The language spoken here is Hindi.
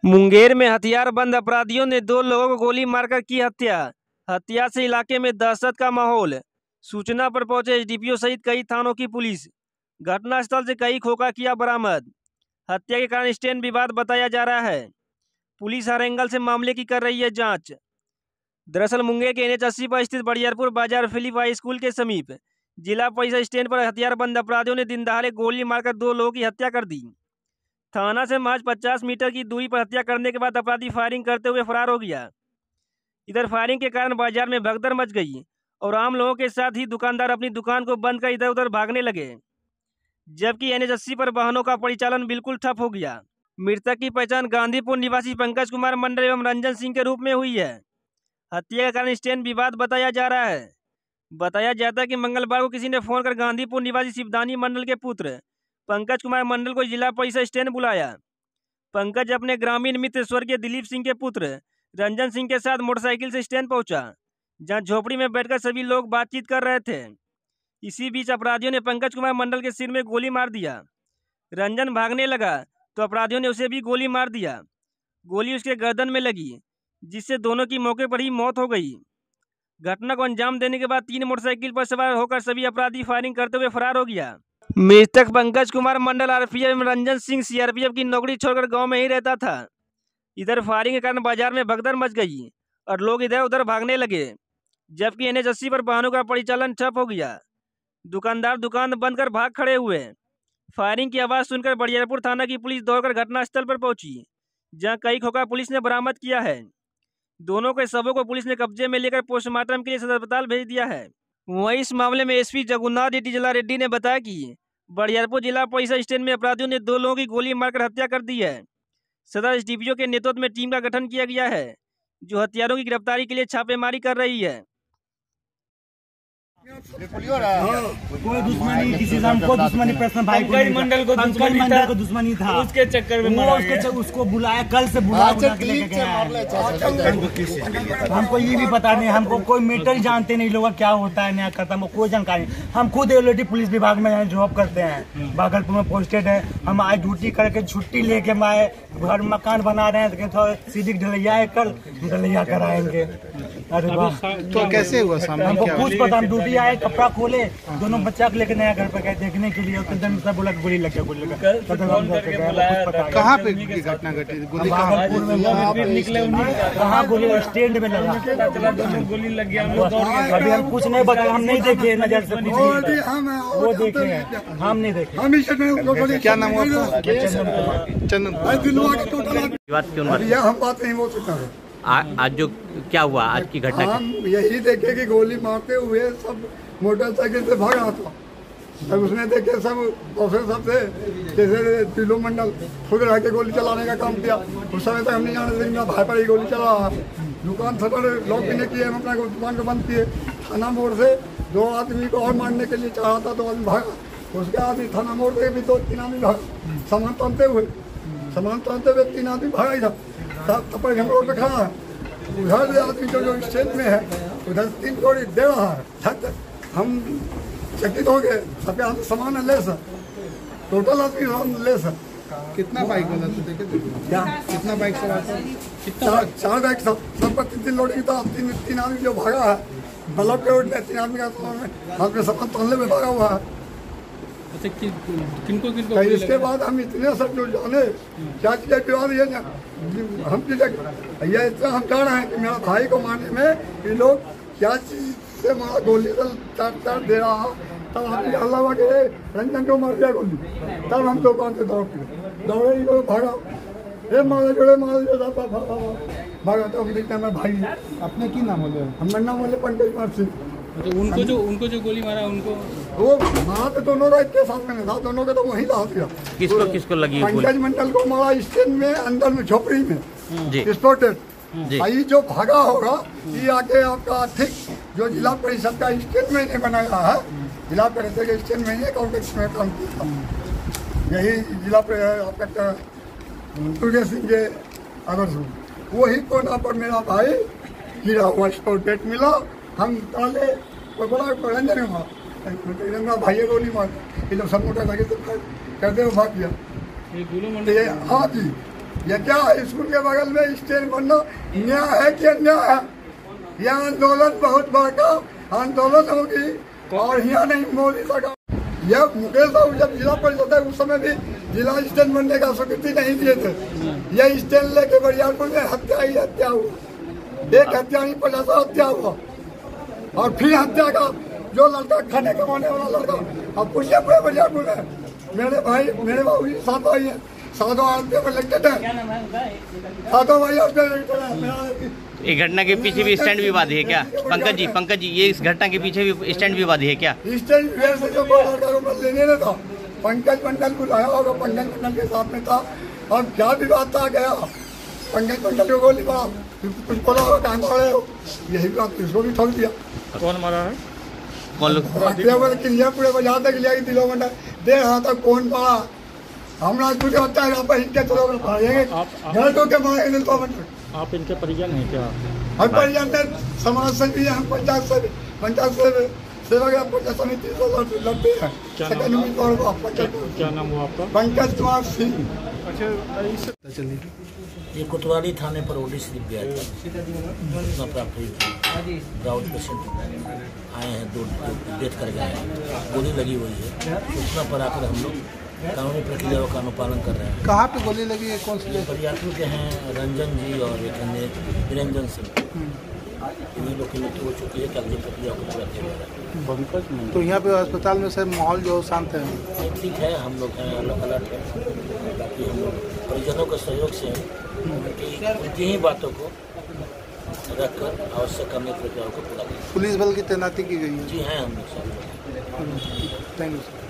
मुंगेर में हथियारबंद अपराधियों ने 2 लोगों को गोली मारकर की हत्या। हत्या से इलाके में दहशत का माहौल। सूचना पर पहुंचे एसडीपीओ सहित कई थानों की पुलिस। घटनास्थल से कई खोखा किया बरामद। हत्या के कारण स्टैंड विवाद बताया जा रहा है। पुलिस हर एंगल से मामले की कर रही है जांच। दरअसल मुंगेर के NH 80 पर स्थित बड़ियारपुर बाजार फिलिप हाई स्कूल के समीप जिला परिषद स्टैंड पर हथियारबंद अपराधियों ने दिन दहाड़े गोली मारकर 2 लोगों की हत्या कर दी। थाना से महज 50 मीटर की दूरी पर हत्या करने के बाद अपराधी फायरिंग करते हुए फरार हो गया। इधर फायरिंग के कारण बाजार में भगदड़ मच गई और आम लोगों के साथ ही दुकानदार अपनी दुकान को बंद कर इधर उधर भागने लगे, जबकि NH 80 पर वाहनों का परिचालन बिल्कुल ठप हो गया। मृतक की पहचान गांधीपुर निवासी पंकज कुमार मंडल एवं रंजन सिंह के रूप में हुई है। हत्या का कारण स्टैंड विवाद बताया जा रहा है। बताया जाता है कि मंगलवार को किसी ने फोन कर गांधीपुर निवासी शिवदानी मंडल के पुत्र पंकज कुमार मंडल को जिला परिषद स्टैंड बुलाया। पंकज अपने ग्रामीण मित्र स्वर्गीय दिलीप सिंह के पुत्र रंजन सिंह के साथ मोटरसाइकिल से स्टैंड पहुंचा, जहां झोपड़ी में बैठकर सभी लोग बातचीत कर रहे थे। इसी बीच अपराधियों ने पंकज कुमार मंडल के सिर में गोली मार दिया। रंजन भागने लगा तो अपराधियों ने उसे भी गोली मार दिया। गोली उसके गर्दन में लगी, जिससे दोनों की मौके पर ही मौत हो गई। घटना को अंजाम देने के बाद 3 मोटरसाइकिल पर सवार होकर सभी अपराधी फायरिंग करते हुए फरार हो गया। मृतक पंकज कुमार मंडल RPF एवं रंजन सिंह CRPF की नौकरी छोड़कर गांव में ही रहता था। इधर फायरिंग के कारण बाजार में भगदड़ मच गई और लोग इधर उधर भागने लगे, जबकि NH 80 पर वाहनों का परिचालन ठप हो गया। दुकानदार दुकान बंद कर भाग खड़े हुए। फायरिंग की आवाज़ सुनकर बड़ियारपुर थाना की पुलिस दौड़कर घटनास्थल पर पहुंची, जहां कई खोखा पुलिस ने बरामद किया है। दोनों के शवों को पुलिस ने कब्जे में लेकर पोस्टमार्टम के लिए सदर अस्पताल भेज दिया है। वहीं इस मामले में SP जगन्नाथ रेड्डी जिला रेड्डी ने बताया कि बड़ियारपुर जिला परिषद स्टैंड में अपराधियों ने 2 लोगों की गोली मारकर हत्या कर दी है। सदर SDPO के नेतृत्व में टीम का गठन किया गया है, जो हत्यारों की गिरफ्तारी के लिए छापेमारी कर रही है। कोई दुश्मनी किसी से हमको दुश्मनी पर्सनल भाई पंकज मंडल को दुश्मनी था उसके चक्कर में उसको बुलाया, कल से बुला हमको ये भी पता नहीं, हमको कोई मैटर जानते नहीं लोग क्या होता है नया करता है कोई जानकारी। हम खुद एलओटी पुलिस विभाग में जॉब करते हैं, भागलपुर में पोस्टेड है। हम आज ड्यूटी करके छुट्टी लेके हम आए, घर मकान बना रहे हैं, थोड़ा सीधी ढलैया है, कल ढलैया कराएंगे। अरे वाह, तो कैसे हुआ सामने? हमको कुछ पता, हम ड्यूटी आए, कपड़ा खोले, दोनों बच्चा को लेकर नया घर पर गए देखने के लिए, बोला गोली लग गया। कहाँ पे घटना घटी? गोली कहाँ गोली? स्टैंड में लगा, गोली लग गया। अभी हम कुछ नहीं बताया, हम नहीं देखे नजर से, वो देखे हैं, हम नहीं देखे। क्या नाम हुआ? चंदन। हम बात नहीं बोल सकता है। आज जो क्या हुआ, आज की घटना? हम यही देखे कि गोली मारते हुए सब मोटरसाइकिल से भाग रहा था। तब उसने देखे सब ऑफिसर सब थे, जैसे तिलो मंडल खुद रह के गोली चलाने का काम किया। उस समय तक हम नहीं जानते थे मेरा भाई पर ही गोली चला रहा। दुकान शटर लॉक भी नहीं किए, हम अपना दुकान को बंद किए। थाना मोड़ से 2 आदमी को और मारने के लिए चाहा था, 2 आदमी भागा। उसके आदमी थाना मोड़ से भी 2-3 आदमी भागा, सामान तानते हुए 3 आदमी भागा ही था। तब हम रोड पे खड़ा है, उधर से आदमी जो स्टेज में है उधर 3 गोली दे रहा है। हम चकित हो गए, सबके हाथ सामान है लेस, टोटल आदमी लेस। कितना बाइक वाला था देखे? क्या कितना बाइक सवार था? 4 बाइक, सब पर 3 लोडिंग था। 3 आदमी जो भागा है बल्लभ के रोड में, 3 आदमी का हाथ में सामान तोलने में भागा हुआ है। किनको इसके बाद हम इतने सब जो जाने क्या चीज़ पिवा दिए, हम ये इतना हम जान रहे हैं कि मेरा भाई को मारने में ये लोग क्या चीज़ से मारा, गोली चार दे रहा। तब हम हल्ला हुआ कि रंजन को मार दिया गोली। तब हम दुकान से दौड़े ही भागा, ये मारे जोड़े भागा। तो हम देखते हैं भाई। अपने की नाम बोले? हमारा नाम बोले पंकज कुमार सिंह। उनको जो गोली मारा उनको वो मारा तो दोनों रात के साथ में था, दोनों के तो वहीं था। किसको लगी? पंकज मंडल को मारा स्टैंड में, अंदर में झोपड़ी में स्पॉटेड। भाई जो भागा होगा ये आके आपका ठीक जो जिला परिषद का स्टैंड में ने बनाया है, जिला परिषद के स्टैंड में कॉम्प्लेक्स में काम किया था। यही जिला आपका दुर्गे सिंह के आदर्श, वही कोना पर मेरा भाई गिरा हुआ स्पॉटेड मिला। हम ताले बड़ा रंजन हुआ, भाई को नहीं मार, ये लोग सब मोटरसाइकिल से करते हुए भाग गया। हाँ जी, ये क्या स्कूल के बगल में स्टैंड बनना न्याय है कि अन्याय है? यह आंदोलन बहुत बड़ा आंदोलन होगी और यहाँ नहीं मोदी सरकार। यह मुकेश बाबू जब जिला परिषद है उस समय भी जिला स्टैंड बनने का स्वीकृति नहीं दिए थे। यह स्टैंड लेके बरियारपुर में हत्या ही हत्या हुआ, एक हत्या ही 50 हत्या हुआ और फिर हत्या का जो लड़का खाने कमाने वाला लड़का अब पूछिए पूरे बरियारपुर में मेरे बाबू जी 7 भाई है, 7 आदमी पर इलेक्टेड है, 7 भाई इलेक्टेड है। ये घटना के पीछे भी स्टैंड विवादी है क्या पंकज जी ये इस घटना के पीछे भी स्टैंड विवादी है क्या? स्टैंड से जो लेने ना था पंकज मंडल को लाया होगा, पंकज मंडल के साथ में था और क्या विवाद था गया पंकज मंडल को गोली मारा कुछ बोला होगा कहाँ मारे हो, यही बात इसको भी ठोक दिया। कौन मारा है? कौन लोग? क्लियर पूरे बाजार तक लिया दिलो मंडल दे रहा था कौन मारा हमरा तुझे होता है आप इनके चलो घर तो के मारे दिलो मंडल। आप इनके परिजन हैं क्या? हम परिजन समाज सेवी हम पंचायत सेवक पंचायत समिति से लड़ते हैं। क्या नाम हुआ आपका? पंकज कुमार सिंह। ये कोतवाली थाने पर ओडिस लिख गया था, सूचना प्राप्त हुई थी ब्राउड पेशेंट आए हैं, 2 डेथ कर गए हैं, गोली लगी हुई है। सूचना पर आकर हम लोग कानूनी प्रक्रियाओं का अनुपालन कर रहे हैं। कहाँ पे गोली लगी है? कौन सी? बरियारपुर के हैं रंजन जी और एक अन्य निरंजन सिंह, इन्हीं लोग की मृत्यु हो चुकी है। कागजी प्रक्रिया को पूरा किया जा रहा है। तो यहाँ पे अस्पताल में सर माहौल जो शांत है? ठीक है, हम लोग हैं अलर्ट है, बाकी हम लोग परिजनों के सहयोग से उनकी ही बातों को रखकर आवश्यक कानूनी प्रक्रियाओं को पूरा करें। पुलिस बल की तैनाती की गई है? जी हैं, हम लोग सब। Thank you sir.